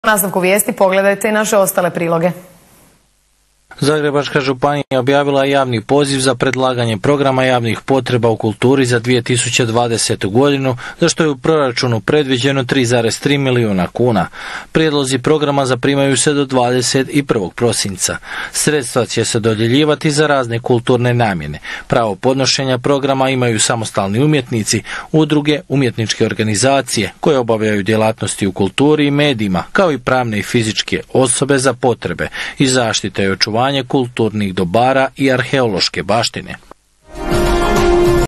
nastavku vijesti pogledajte i naše ostale priloge. Zagrebačka županija objavila je javni poziv za predlaganje programa javnih potreba u kulturi za 2020. godinu, za što je u proračunu predviđeno 3,3 milijuna kuna. Prijedlozi programa zaprimaju se do 21. prosinca. Sredstva će se dodjeljivati za razne kulturne namjene. Pravo podnošenja programa imaju samostalni umjetnici, udruge, umjetničke organizacije koje obavljaju djelatnosti u kulturi i medijima, kao i pravne i fizičke osobe za potrebe i zaštite i očuvanje kulturnih dobara i arheološke baštine.